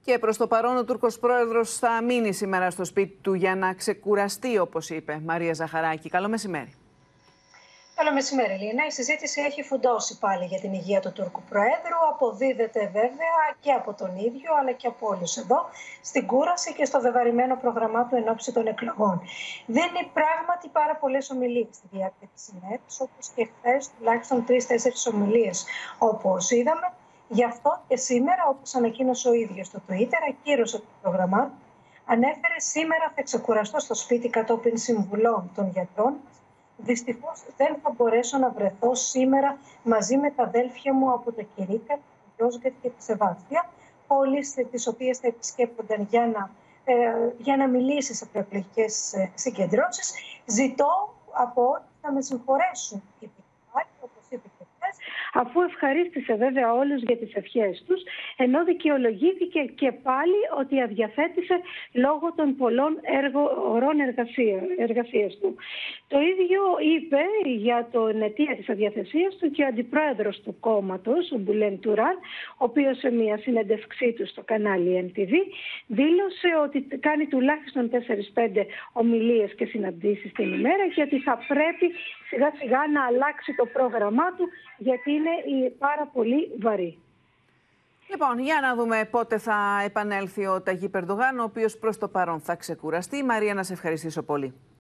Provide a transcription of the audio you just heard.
Και προς το παρόν ο Τούρκος πρόεδρος θα μείνει σήμερα στο σπίτι του για να ξεκουραστεί, όπως είπε. Μαρία Ζαχαράκη, καλό μεσημέρι. Καλό μεσημέρι, Λίνα. Η συζήτηση έχει φουντώσει πάλι για την υγεία του Τούρκου Προέδρου. Αποδίδεται βέβαια και από τον ίδιο, αλλά και από όλους εδώ, στην κούραση και στο βεβαρημένο πρόγραμμά του εν ώψη των εκλογών. Δίνει πράγματι πάρα πολλές ομιλίες στη διάρκεια της ημέρας, όπως και χθες τουλάχιστον 3-4 ομιλίες, όπως είδαμε. Γι' αυτό και σήμερα, όπως ανακοίνωσε ο ίδιος στο Twitter, ακύρωσε το πρόγραμμά του. Ανέφερε: σήμερα θα ξεκουραστώ στο σπίτι κατόπιν συμβουλών των γιατρών. Δυστυχώς δεν θα μπορέσω να βρεθώ σήμερα μαζί με τα αδέλφια μου από το Κυρίκα, τη Γιώργα και τη Σεβάστια, πόλεις τις οποίες θα επισκέπτονταν για να μιλήσει σε προεκλογικές συγκεντρώσεις. Ζητώ από όλους να με συγχωρέσουν, είπε, όπως είπε και χθες, αφού ευχαρίστησε βέβαια όλους για τις ευχές τους, ενώ δικαιολογήθηκε και πάλι ότι αδιαθέτησε λόγω των πολλών ωρών εργασίας του. Το ίδιο είπε για την αιτία της αδιαθεσίας του και ο αντιπρόεδρος του κόμματος, ο Μπουλέν Τουράν, ο οποίος σε μια συνέντευξή του στο κανάλι NTV δήλωσε ότι κάνει τουλάχιστον 4-5 ομιλίες και συναντήσεις την ημέρα και ότι θα πρέπει σιγά σιγά να αλλάξει το πρόγραμμά του, γιατί είναι πάρα πολύ βαρύ. Λοιπόν, για να δούμε πότε θα επανέλθει ο Ταγίπ Ερντογάν, ο οποίος προς το παρόν θα ξεκουραστεί. Μαρία, να σε ευχαριστήσω πολύ.